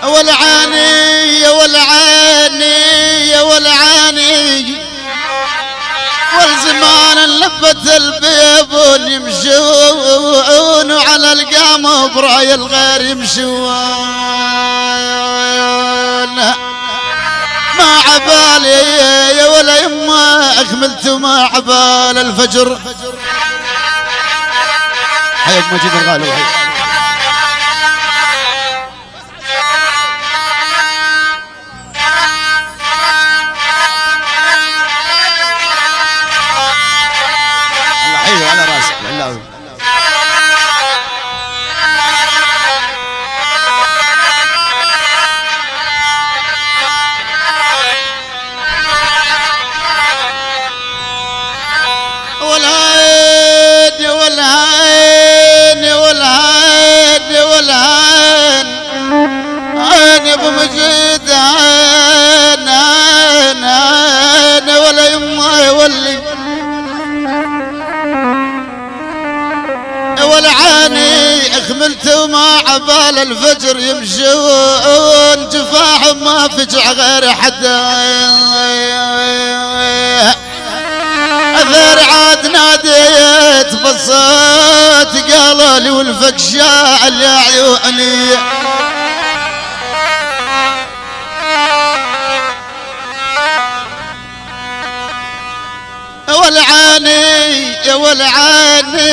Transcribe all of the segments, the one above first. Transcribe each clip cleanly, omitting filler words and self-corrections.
والعاني يا والعاني يا والعاني والزمان لفت البيبون يمشون وعلى القامة براي الغير يمشون ما عبالي يا ولا يما اكملت ما عبال الفجر. حياك مجيد الغالي. الله على راسك الله. والهادي والهاني والهادي والهان عين يا ابو مجيد عين عين عين ولا يما يولي والعاني اخملت وما عبال الفجر يمشون جفاح ما فجع غير حدا اثر عاد ناديت بصوت قالوا لي والفك شاعل يا عيوني والعاني يا والعاني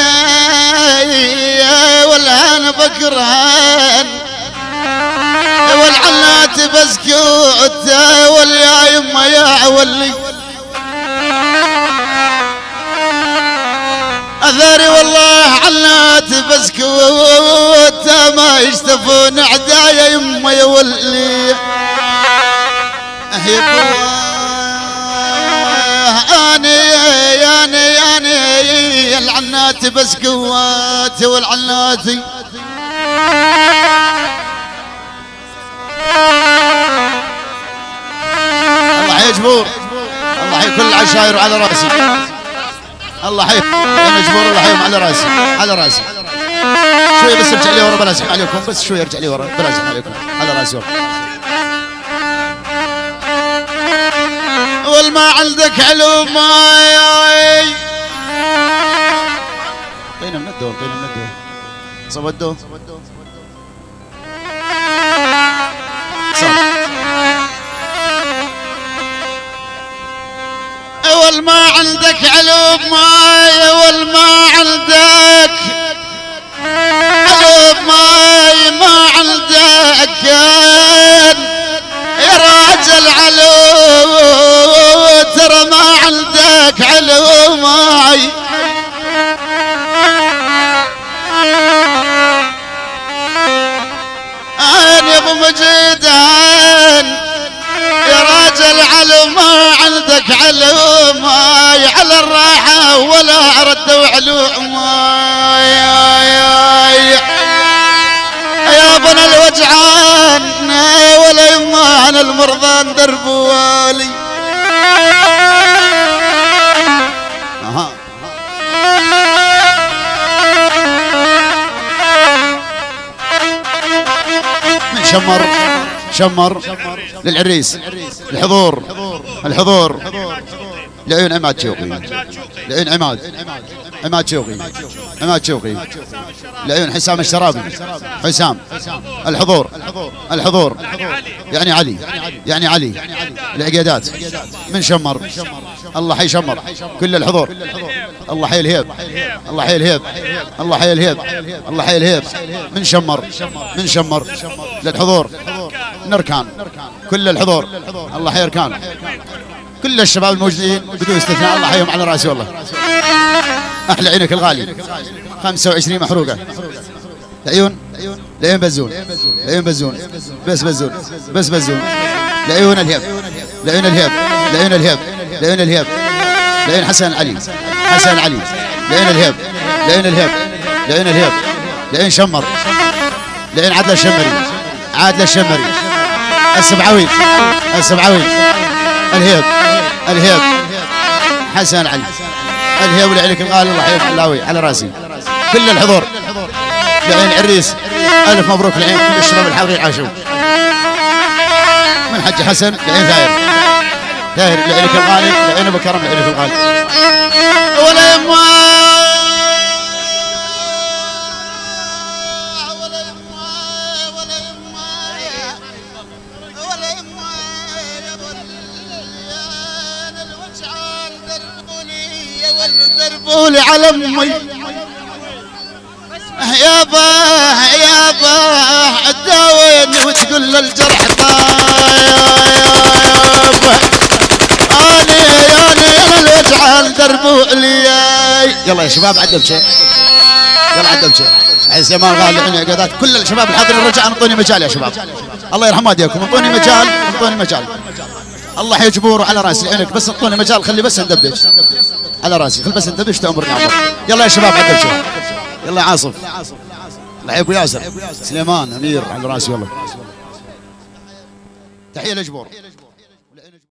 يا والعان بكرهان يا والعنات بسكوت واليا يما يا عولي أثاري والله عنات بسكوت ما يشتفون أعدايا يما يا ولي أني العنات بسكوات والعناتي الله حي جبور الله حي كل العشاير على راسي الله حي يا مجبور الله حيهم على راسي على راسي شوي بس ارجع لي ورا بلا ازحف عليكم بس شوي ارجع لي ورا بلا ازحف عليكم على راسي ورا والما عندك علوم ماي طينا من الدور طينا من الدور صبدوا والما عندك علوم ماي والما عندك علوم ماي ما عندك يا راجل علوم ترى ما عندك علوم ماي يا ابو مجيد يا راجل علوم ما عندك علوم على الراحة ولا ردوا علوم يا ابن الوجعان ولا يمان المرضان دربوالي من شمر للعريس الحضور لعيون عماد شوقي لعيون عماد شوقي لعيون حسام الشرابي حسام الحضور يعني علي العقيدات من شمر الله حي شمر كل الحضور الله حي الهيب من شمر للحضور نركان كل الحضور الله حي اركان كل الشباب الموجودين بدون استثناء الله حيهم على راسي والله احلى عينك الغالي 25 محروقه لعيون بزون بس بزون لعيون الهيب لعيون حسن علي لعيون الهيب لعيون شمر لعيون عادل الشمري السبعوي الهيب حسن علي الهيب لعينك الغالي الله يحييك العلاوي على راسي كل الحضور لعين عريس الف مبروك لعين كل الشباب الحاضرين عاشوا الحاج حسن لعين ثاير لعينك الغالي لعين ابو كرم لعينك الغالي ولا يما دربولي على امي يابا تداويني وتقول للجرح طايب اني الوجعان دربولي. يلا يا شباب عدل شيء يلا عدل شيء عز زمان غالي عيني قدات كل الشباب الحاضرين الرجع انطوني مجال يا شباب الله يرحم والديكم انطوني مجال الله حيجبور على راسي عينك بس انطوني مجال خلي بس ندبش على راسي خل بس ندبش تأمرني عبر. يلا يا شباب عدل شيء يلا يا عاصف الله يا ابو ياسر سليمان امير على راسي والله تحيه لجبور.